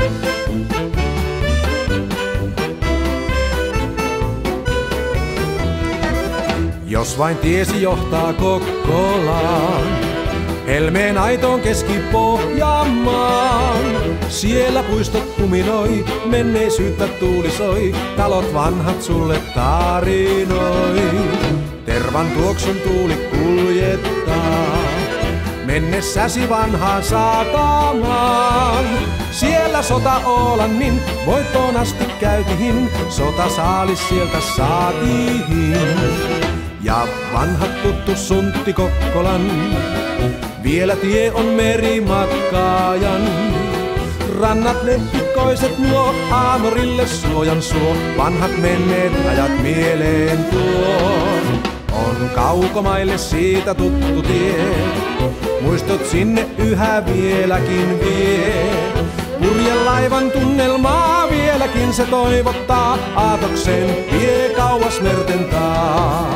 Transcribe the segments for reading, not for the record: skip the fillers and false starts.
Jos vain tiesi johtaa Kokkolaan, Helmeen aitoon Keski-Pohjanmaan. Siellä puistot kuminoi, menneisyyttä tuulisoi, talot vanhat sulle tarinoi. Tervan tuoksun tuuli kuljettaa, mennessäsi vanhaan saatamaan. Siellä sota Oolannin voittoon asti käytihin, sota saalis sieltä saatiin. Ja vanhat tuttu Suntti Kokkolan, vielä tie on merimatkaajan. Rannat leppikoiset nuo, Aamorille suojan suo, vanhat menneet ajat mieleen tuo. On kaukomaille siitä tuttu tie, muistot sinne yhä vieläkin vie. Purjelaivan tunnelmaa vieläkin se toivottaa, Aatoksen vie kauas merten taa.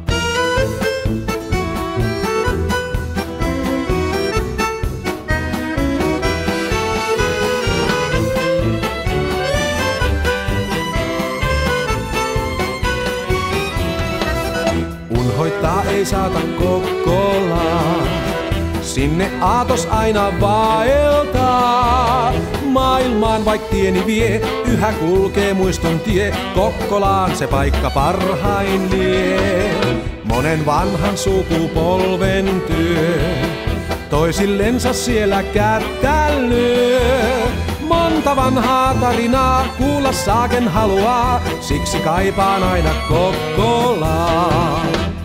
Unhoittaa ei saata Kokkolaa, sinne Aatos aina vaeltaa. Maailmaan vaik tieni vie, yhä kulkee muiston tie, Kokkolaan se paikka parhain lie. Monen vanhan sukupolven työ, toisillensa siellä kättä lyö. Monta vanhaa tarinaa kuulla saaken haluaa, siksi kaipaan aina Kokkolaa.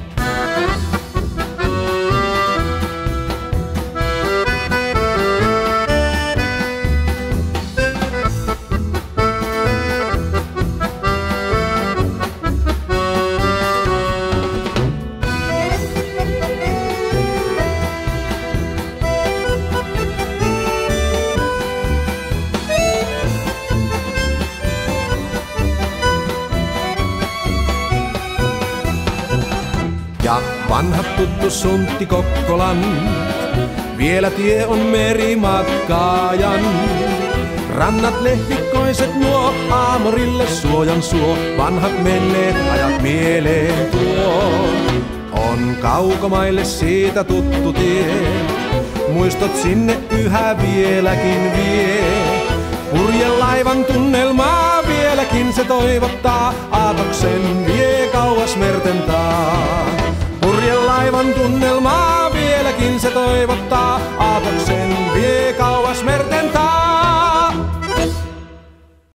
Ja vanhat tuttu Suntti Kokkolan, vielä tie on merimatkaajan. Rannat lehvikkoiset nuo, Aamorille suojan suo, vanhat menneet ajat mieleen tuo. On kaukomaille siitä tuttu tie, muistot sinne yhä vieläkin vie. Purjelaivan tunnelmaa vieläkin se toivottaa, Aatoksen vie kauas merten taa. Purjelaivan tunnelmaa vieläkin se toivottaa, Aatoksen vie kauas merten taa.